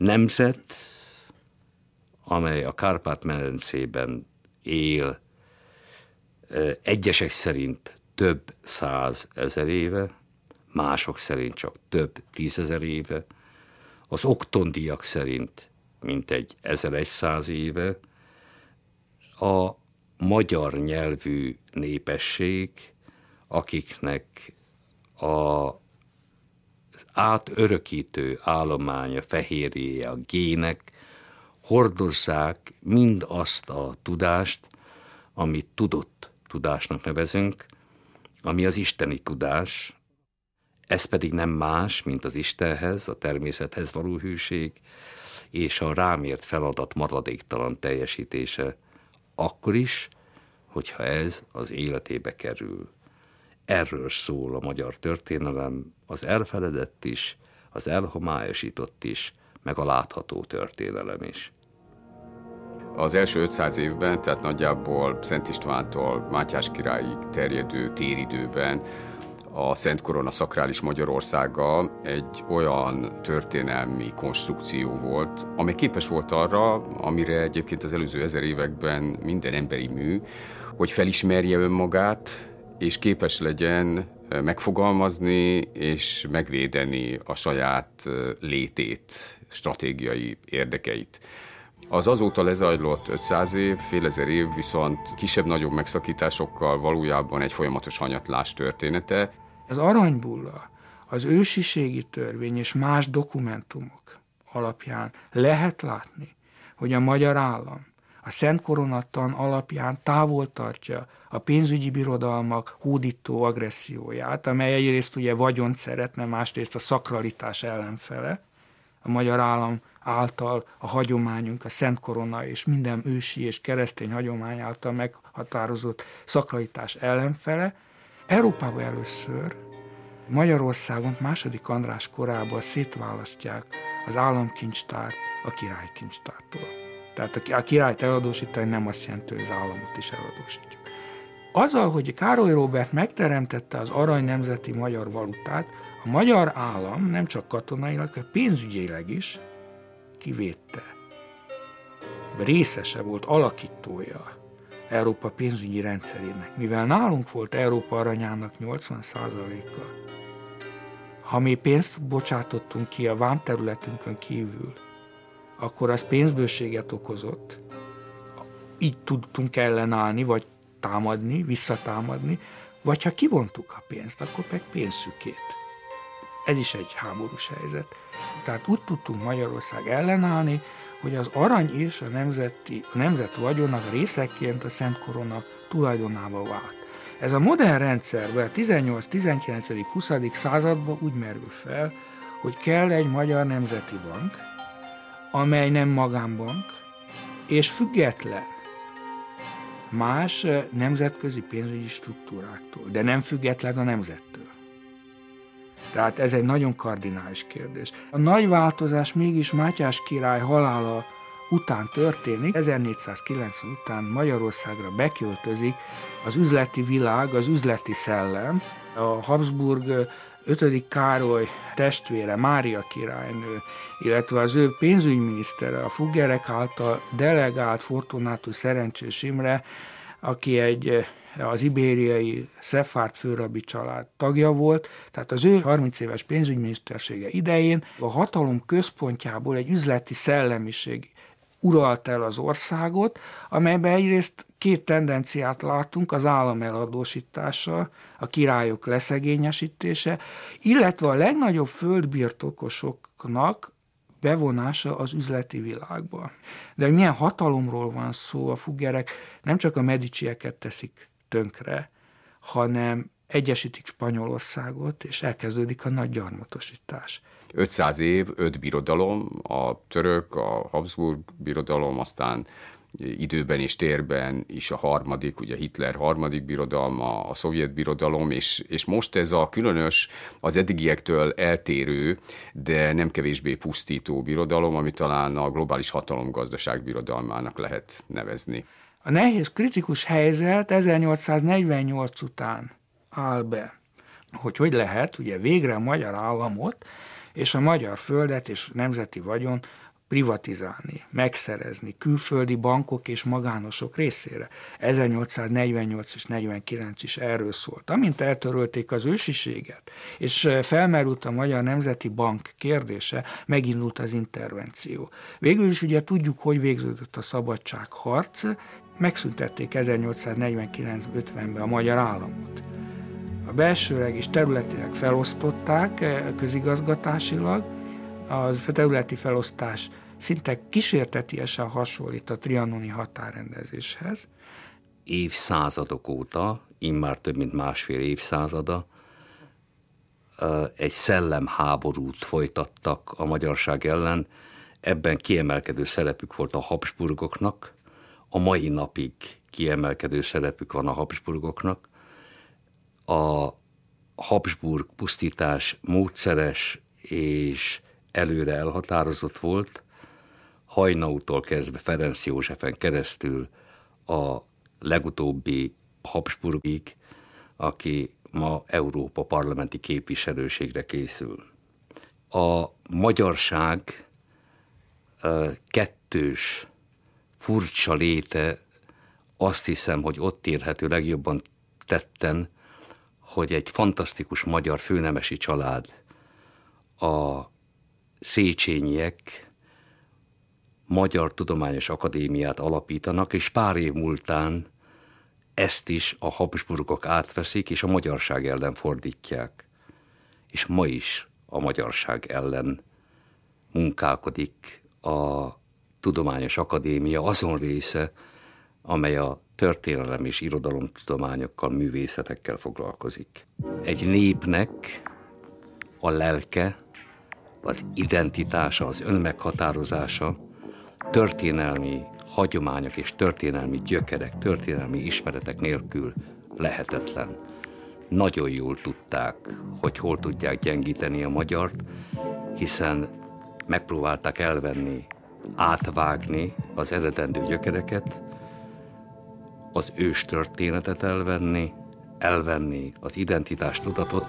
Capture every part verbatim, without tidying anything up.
nemzet, amely a Kárpát-medencében él, egyesek szerint több száz ezer éve, mások szerint csak több tízezer éve, az oktondiak szerint mintegy ezerszáz éve, a magyar nyelvű népesség, akiknek a átörökítő állománya, fehérjéje, a gének hordozzák mind azt a tudást, amit tudott tudásnak nevezünk, ami az isteni tudás. Ez pedig nem más, mint az Istenhez, a természethez való hűség, és a rámért feladat maradéktalan teljesítése, akkor is, hogyha ez az életébe kerül. Erről szól a magyar történelem, az elfeledett is, az elhomályosított is, meg a látható történelem is. Az első ötszáz évben, tehát nagyjából Szent Istvántól Mátyás királyig terjedő téridőben a Szent Korona szakrális Magyarországa egy olyan történelmi konstrukció volt, amely képes volt arra, amire egyébként az előző ezer években minden emberi mű, hogy felismerje önmagát, és képes legyen megfogalmazni és megvédeni a saját létét, stratégiai érdekeit. Az azóta lezajlott ötszáz év, fél ezer év viszont kisebb-nagyobb megszakításokkal valójában egy folyamatos hanyatlás története. Az aranybulla, az ősiségi törvény és más dokumentumok alapján lehet látni, hogy a magyar állam a Szent Koronatan alapján távol tartja a pénzügyi birodalmak hódító agresszióját, amely egyrészt ugye vagyont szeretne, másrészt a szakralitás ellenfele. A magyar állam által a hagyományunk, a Szent Korona és minden ősi és keresztény hagyomány által meghatározott szakralitás ellenfele. Európában először Magyarországon második András korában szétválasztják az államkincstárt a királykincstártól. Tehát a királyt eladósítani nem azt jelenti, hogy az államot is eladósítjuk. Azzal, hogy Károly Róbert megteremtette az arany nemzeti magyar valutát, a magyar állam nem csak katonailag, hanem pénzügyileg is kivédte. Részese volt, alakítója Európa pénzügyi rendszerének. Mivel nálunk volt Európa aranyának nyolcvan százaléka, ha mi pénzt bocsátottunk ki a vámterületünkön kívül, akkor az pénzbőséget okozott, így tudtunk ellenállni, vagy támadni, visszatámadni, vagy ha kivontuk a pénzt, akkor meg pénzszükét. Ez is egy háborús helyzet. Tehát úgy tudtunk Magyarország ellenállni, hogy az arany és a, nemzeti, a nemzet vagyonak részeként a Szent Korona tulajdonába vált. Ez a modern rendszerben, a tizennyolc-tizenkilenc-huszadik században úgy merül fel, hogy kell egy magyar nemzeti bank, amely nem magánbank, és független más nemzetközi pénzügyi struktúráktól, de nem független a nemzettől. Tehát ez egy nagyon kardinális kérdés. A nagy változás mégis Mátyás király halála után történik. ezernégyszázkilencven után Magyarországra beköltözik az üzleti világ, az üzleti szellem. A Habsburg ötödik Károly testvére, Mária királynő, illetve az ő pénzügyminisztere, a Fuggerek által delegált Fortunátus Szerencsés Imre, aki egy az ibériai Szefárd főrabbi család tagja volt, tehát az ő harminc éves pénzügyminisztersége idején a hatalom központjából egy üzleti szellemiség uralt el az országot, amelyben egyrészt két tendenciát látunk, az állam eladósítása, a királyok leszegényesítése, illetve a legnagyobb földbirtokosoknak bevonása az üzleti világba. De milyen hatalomról van szó, a Fuggerek nem csak a Medicieket teszik tönkre, hanem egyesítik Spanyolországot, és elkezdődik a nagy gyarmatosítás. ötszáz év, öt birodalom, a török, a Habsburg birodalom, aztán időben és térben is a harmadik, ugye Hitler harmadik birodalma, a szovjet birodalom, és, és most ez a különös, az eddigiektől eltérő, de nem kevésbé pusztító birodalom, ami talán a globális hatalomgazdaság birodalmának lehet nevezni. A nehéz kritikus helyzet ezernyolcszáznegyvennyolc után áll be, hogy hogy lehet ugye végre a magyar államot és a magyar földet és nemzeti vagyon privatizálni, megszerezni külföldi bankok és magánosok részére. ezernyolcszáznegyvennyolc és negyvenkilenc is erről szólt. Amint eltörölték az ősiséget, és felmerült a Magyar Nemzeti Bank kérdése, megindult az intervenció. Végül is ugye tudjuk, hogy végződött a szabadságharc, megszüntették ezernyolcszáznegyvenkilenc-ötvenben a magyar államot. A belsőleg és területileg felosztották közigazgatásilag, a területi felosztás szinte kísértetiesen hasonlít a trianoni határrendezéshez. Évszázadok óta, immár több mint másfél évszázada, egy szellemháborút folytattak a magyarság ellen. Ebben kiemelkedő szerepük volt a Habsburgoknak, a mai napig kiemelkedő szerepük van a Habsburgoknak. A Habsburg pusztítás módszeres és előre elhatározott volt, Hajnautól kezdve Ferenc Józsefen keresztül a legutóbbi Habsburgig, aki ma Európa parlamenti képviselőségre készül. A magyarság kettős, furcsa léte azt hiszem, hogy ott érhető legjobban tetten, hogy egy fantasztikus magyar főnemesi család, a Széchenyiek Magyar Tudományos Akadémiát alapítanak, és pár év múltán ezt is a Habsburgok átveszik, és a magyarság ellen fordítják. És ma is a magyarság ellen munkálkodik a Tudományos Akadémia azon része, amely a történelem és irodalomtudományokkal, művészetekkel foglalkozik. Egy népnek a lelke, az identitása, az önmeghatározása történelmi hagyományok és történelmi gyökerek, történelmi ismeretek nélkül lehetetlen. Nagyon jól tudták, hogy hol tudják gyengíteni a magyart, hiszen megpróbálták elvenni, átvágni az eredendő gyökereket, az ős történetet elvenni, elvenni az identitástudatot.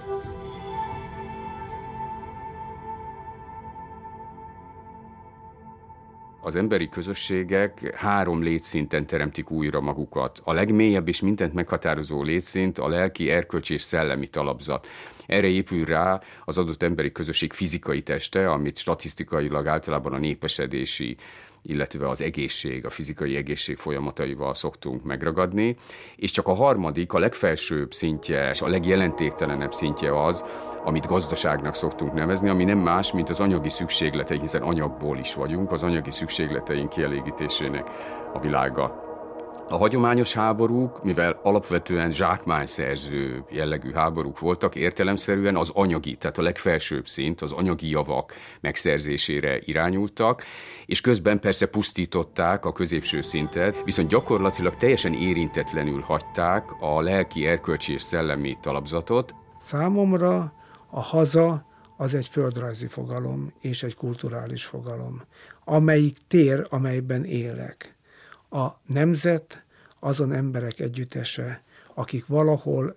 Az emberi közösségek három létszinten teremtik újra magukat. A legmélyebb és mindent meghatározó létszint a lelki, erkölcsi és szellemi talapzat. Erre épül rá az adott emberi közösség fizikai teste, amit statisztikailag általában a népesedési, illetve az egészség, a fizikai egészség folyamataival szoktunk megragadni, és csak a harmadik, a legfelsőbb szintje, és a legjelentéktelenebb szintje az, amit gazdaságnak szoktunk nevezni, ami nem más, mint az anyagi szükségletei, hiszen anyagból is vagyunk, az anyagi szükségleteink kielégítésének a világa. A hagyományos háborúk, mivel alapvetően zsákmányszerző jellegű háborúk voltak, értelemszerűen az anyagi, tehát a legfelsőbb szint, az anyagi javak megszerzésére irányultak, és közben persze pusztították a középső szintet, viszont gyakorlatilag teljesen érintetlenül hagyták a lelki, erkölcsi és szellemi talapzatot. Számomra a haza az egy földrajzi fogalom és egy kulturális fogalom, amelyik tér, amelyben élek. A nemzet azon emberek együttese, akik valahol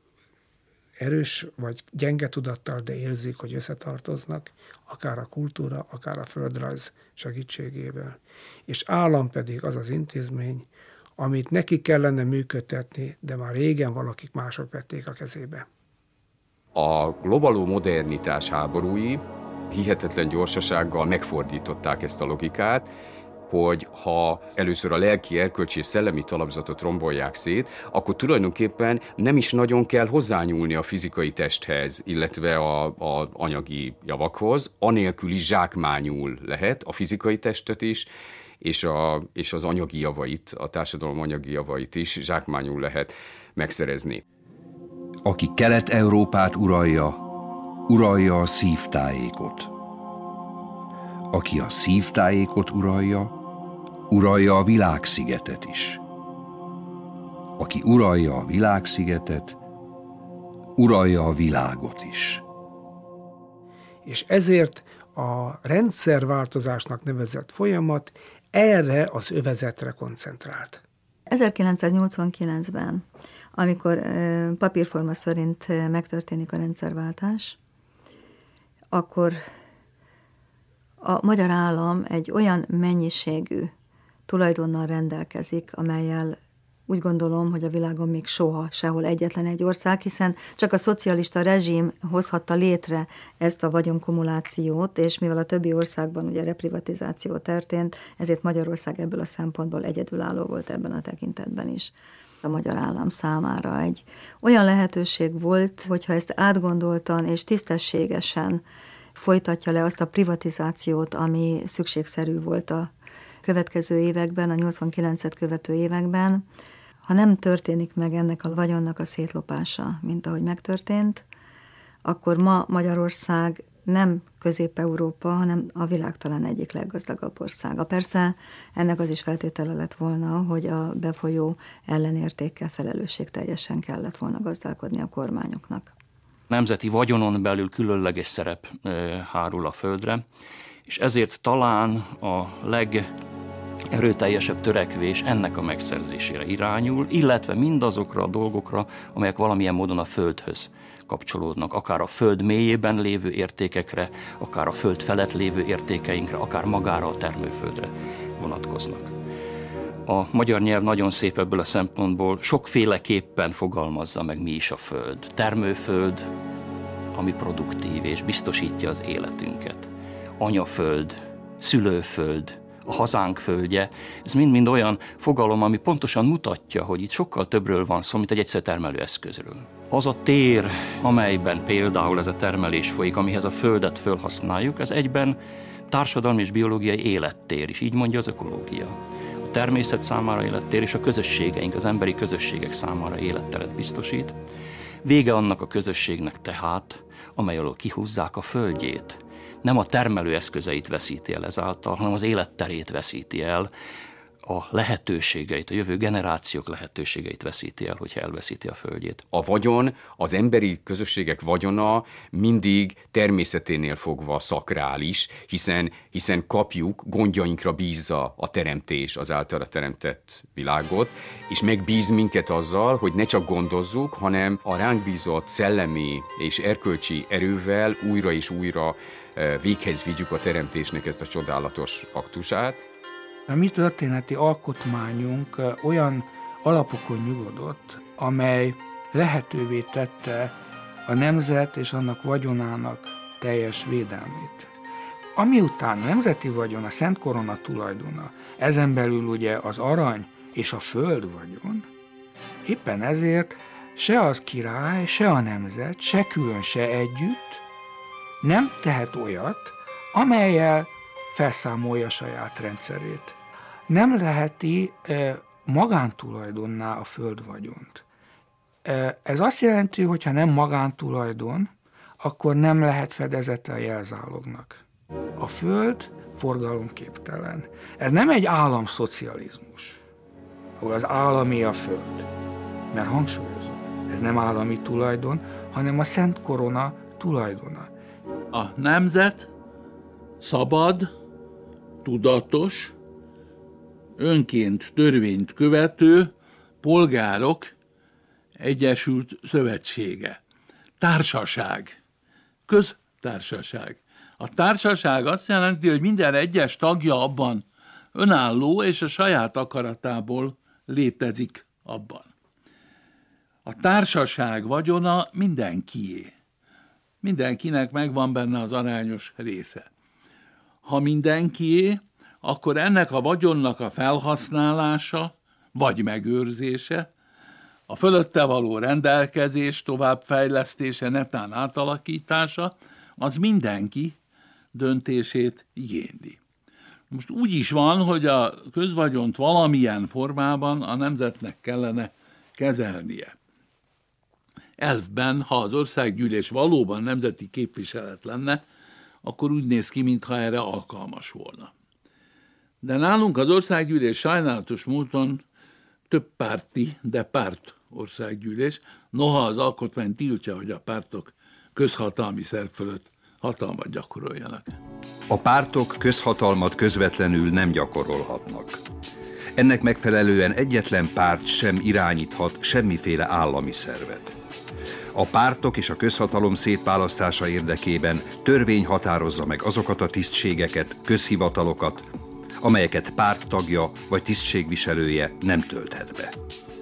erős vagy gyenge tudattal, de érzik, hogy összetartoznak, akár a kultúra, akár a földrajz segítségével. És állam pedig az az intézmény, amit neki kellene működtetni, de már régen valakik mások vették a kezébe. A globáló modernitás háborúi hihetetlen gyorsasággal megfordították ezt a logikát, hogy ha először a lelki, erkölcsi és szellemi talapzatot rombolják szét, akkor tulajdonképpen nem is nagyon kell hozzányúlni a fizikai testhez, illetve a, a anyagi javakhoz, anélkül is zsákmányul lehet a fizikai testet is, és, a, és az anyagi javait, a társadalom anyagi javait is zsákmányul lehet megszerezni. Aki Kelet-Európát uralja, uralja a szívtájékot. Aki a szívtájékot uralja, uralja a világszigetet is. Aki uralja a világszigetet, uralja a világot is. És ezért a rendszerváltozásnak nevezett folyamat erre az övezetre koncentrált. ezerkilencszáznyolcvankilencben, amikor papírforma szerint megtörténik a rendszerváltás, akkor a magyar állam egy olyan mennyiségű tulajdonnal rendelkezik, amellyel úgy gondolom, hogy a világon még soha sehol egyetlen egy ország, hiszen csak a szocialista rezsim hozhatta létre ezt a vagyonkumulációt, és mivel a többi országban ugye reprivatizáció történt, ezért Magyarország ebből a szempontból egyedülálló volt ebben a tekintetben is. A magyar állam számára egy olyan lehetőség volt, hogyha ezt átgondoltan és tisztességesen folytatja le azt a privatizációt, ami szükségszerű volt a következő években, a nyolcvankilencet követő években, ha nem történik meg ennek a vagyonnak a szétlopása, mint ahogy megtörtént, akkor ma Magyarország nem Közép-Európa, hanem a világ talán egyik leggazdagabb országa. Persze ennek az is feltétele lett volna, hogy a befolyó ellenértékkel felelősségteljesen kellett volna gazdálkodni a kormányoknak. Nemzeti vagyonon belül különleges szerep hárul a földre, és ezért talán a legerőteljesebb törekvés ennek a megszerzésére irányul, illetve mindazokra a dolgokra, amelyek valamilyen módon a földhöz kapcsolódnak, akár a föld mélyében lévő értékekre, akár a föld felett lévő értékeinkre, akár magára a termőföldre vonatkoznak. A magyar nyelv nagyon szép ebből a szempontból, sokféleképpen fogalmazza meg, mi is a föld. Termőföld, ami produktív és biztosítja az életünket. Anyaföld, szülőföld, a hazánk földje, ez mind-mind olyan fogalom, ami pontosan mutatja, hogy itt sokkal többről van szó, mint egy egyszerű termelőeszközről. Az a tér, amelyben például ez a termelés folyik, amihez a földet fölhasználjuk, ez egyben társadalmi és biológiai élettér is, így mondja az ökológia. A természet számára élettér, és a közösségeink, az emberi közösségek számára életteret biztosít. Vége annak a közösségnek tehát, amely alól kihúzzák a földjét. Nem a termelő eszközeit veszíti el ezáltal, hanem az életterét veszíti el, a lehetőségeit, a jövő generációk lehetőségeit veszíti el, hogyha elveszíti a földjét. A vagyon, az emberi közösségek vagyona mindig természeténél fogva szakrális, hiszen, hiszen kapjuk, gondjainkra bízza a teremtés, az általa teremtett világot, és megbíz minket azzal, hogy ne csak gondozzuk, hanem a ránk bízott szellemi és erkölcsi erővel újra és újra véghez vigyük a teremtésnek ezt a csodálatos aktusát. A mi történeti alkotmányunk olyan alapokon nyugodott, amely lehetővé tette a nemzet és annak vagyonának teljes védelmét. Amiután a nemzeti vagyon, a Szent Korona tulajdona, ezen belül ugye az arany és a föld vagyon, éppen ezért se az király, se a nemzet, se külön, se együtt nem tehet olyat, amellyel felszámolja saját rendszerét. Nem leheti e, magántulajdonná a földvagyont. E, ez azt jelenti, hogy ha nem magántulajdon, akkor nem lehet fedezete a jelzálognak. A föld forgalomképtelen. Ez nem egy államszocializmus, ahol az állami a föld. Mert hangsúlyozom, ez nem állami tulajdon, hanem a Szent Korona tulajdona. A nemzet szabad, tudatos, önként törvényt követő polgárok egyesült szövetsége. Társaság. Köztársaság. A társaság azt jelenti, hogy minden egyes tagja abban önálló és a saját akaratából létezik abban. A társaság vagyona mindenkié. Mindenkinek megvan benne az arányos része. Ha mindenkié, akkor ennek a vagyonnak a felhasználása, vagy megőrzése, a fölötte való rendelkezés, továbbfejlesztése, netán átalakítása, az mindenki döntését igényli. Most úgy is van, hogy a közvagyont valamilyen formában a nemzetnek kellene kezelnie. Elfben, ha az országgyűlés valóban nemzeti képviselet lenne, akkor úgy néz ki, mintha erre alkalmas volna. De nálunk az országgyűlés sajnálatos módon több párti, de párt országgyűlés, noha az alkotmány tiltja, hogy a pártok közhatalmi szerv fölött hatalmat gyakoroljanak. A pártok közhatalmat közvetlenül nem gyakorolhatnak. Ennek megfelelően egyetlen párt sem irányíthat semmiféle állami szervet. A pártok és a közhatalom szétválasztása érdekében törvény határozza meg azokat a tisztségeket, közhivatalokat, amelyeket párttagja vagy tisztségviselője nem tölthet be.